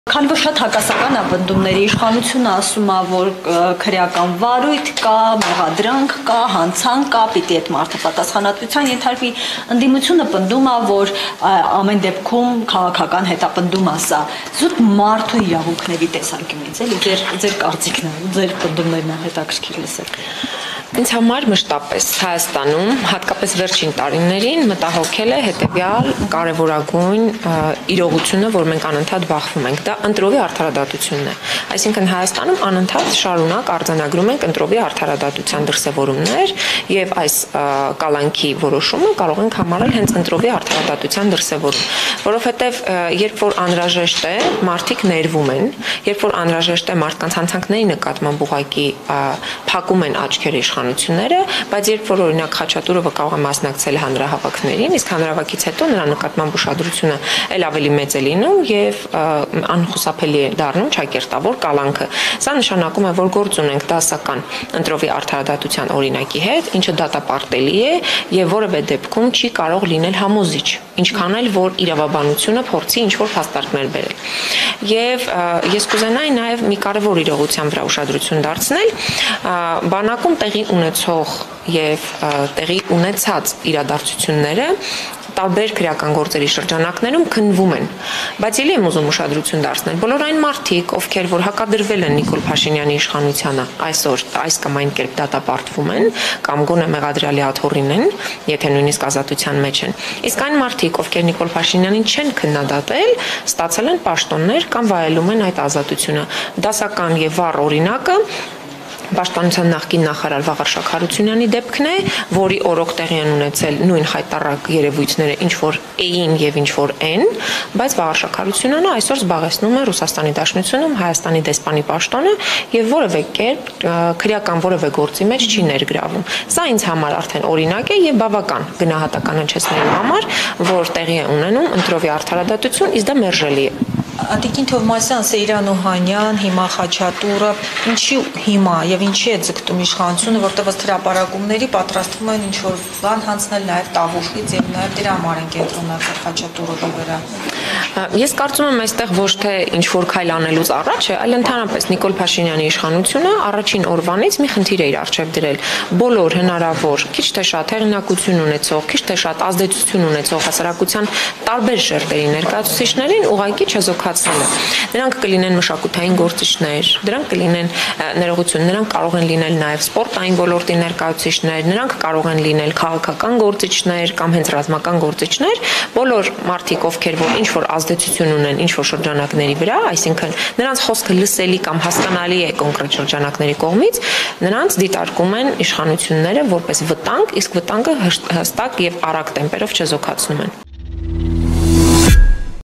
Քանի որ շատ հակասական է բնդումների իշխանությունը ասում է, որ քրեական վարույթ կա, մեղադրանք կա, հանցանք կա, պիտի այդ մարդը պատասխանատվության ենթարկվի, ընդդիմությունը պնդում է, որ ամեն դեպքում քաղաքական հետապնդում է սա։ Զուտ մարդու իրավունքների տեսանկյունից էլի ձեր կարծիքն է, ձեր պնդումներն է հետաքրքիր լսել։ Ինձ համար մշտապես Հայաստանում, հատկապես վերջին տարիներին մտահոգել է հետևյալ կարևորագույն իրողությունը, որ մենք անընդհատ բախվում ենք, դա ընտրովի արդարադատությունն է։ Այսինքն Հայաստանում անընդհատ շարունակ արձանագրում ենք ընտրովի արդարադատության դրսևորումներ եւ այս կալանքի որոշումը կարող ենք համարել հենց ընտրովի արդարադատության դրսևորում, որովհետեւ երբ որ անհրաժեշտ է, մարդիկ ներվում են, երբ որ անհրաժեշտ է մարդկանց հանցանքների նկատմամբ ուղղակի փակում են աչքերը իշխանությունները, բայց երբ որ օրինակ Խաչատուրովը կարող է մասնակցել հանրահավաքներին, իսկ հանրահավաքից հետո նրա նկատմամբ ուշադրությունը ել ավելի մեծ է լինում եւ անխուսափելի է դառնում ճակերտավոր կալանքը։ Սա նշանակում է, որ գործ ունենք դասական ընտրովի արդարադատության օրինակի հետ, ինչը դատապարտելի է եւ որևէ դեպքում չի կարող լինել համոզիչ, ինչքան էլ որ իրավաբանությունը փորձի ինչ-որ փաստարկներ բերել։ Եվ ես կուզենայի նաեւ մի կարևոր իրողության վրա ուշադրություն դարձնել, բանակում տեղի ունեցող եւ տեղի ունեցած իրադարձությունները տարբեր քրեական գործերի շրջանակներում քննվում են, բայց ելի եմ ուզում ուշադրություն դարձնել բոլոր այն մարդիկ, ովքեր որ հակադրվել են Նիկոլ Փաշինյանի իշխանությանը, այսօր այս կամ այն կերպ դատապարտվում են կամ գոնե մեղադրյալի աթոռին են, եթե նույնիսկ ազատության մեջ են։ Իսկ այն մարդիկ, ովքեր Նիկոլ Փաշինյանին չեն քննադատել, ստացել են պաշտոններ կամ վայելում են այդ ազատությունը։ Դասական եւ վառ օրինակը Պաշտպանության նախկին նախարար Վաղարշակ Հարությունյանի դեպքն է, որի օրոք տեղի են ունեցել նույն խայտառակ երևույթները, ինչ որ էին եւ ինչ որ են, բայց Վաղարշակ Հարությունյանը այսօր զբաղեցնում է Ռուսաստանի Դաշնությունում Հայաստանի դեսպանի պաշտոնը եւ որևէ կերպ քրեական որևէ գործի մեջ չի ներգրավում։ Սա ինձ համար արդեն օրինակ է եւ բավական գնահատական հնչեցնելու համար, որ տեղի է ունենում ընտրովի արդարադատություն, իսկ դա մերժելի է։ Ատիկին Թովմասյան, Սեյրան Օհանյան, հիմա Խաչատուրով, ինչի հիմա եւ ինչի է ձգտում իշխանությունը, որտեղ ըստ հրապարակումների պատրաստվում են ինչ-որ բան հանձնել նաեւ Տավուշից եւ նաեւ դրա համար են կենտրոնացել Խաչատուրովի վրա։ Ես կարծում եմ այստեղ ոչ թե ինչ-որ քայլ անելուց առաջ է, այլ ընդհանրապես Նիկոլ Փաշինյանի իշխանությունը առաջին օրվանից մի խնդիր է իր առջև դրել։ Բոլոր հնարավոր, քիչ թե շատ հեղինակություն ունեցող, քիչ թե շատ ազդեցություն ունեցող հասարակության տարբեր շերտերի ներկայացուցիչներին ուղղակի չեզոքացնելը։ Նրանք կլինեն մշակութային գործիչներ, դրանք կլինեն ներողություն, նրանք կարող են լինել նաև սպորտային ոլորտի ներկայացուցիչներ, նրանք կարող են լինել քաղաքական գործիչներ կամ հենց ռազմական գործիչներ, բոլոր մարդիկ, ովքեր որ ինչ որ ազդեցություն ունեն ինչ որ շրջանակների վրա, այսինքն նրանց խոսքը լսելի կամ հասկանալի է կոնկրետ շրջանակների կողմից, նրանց դիտարկում են իշխանությունները որպես վտանգ, իսկ վտանգը հստակ եւ արագ տեմպերով չեզոքացնում են։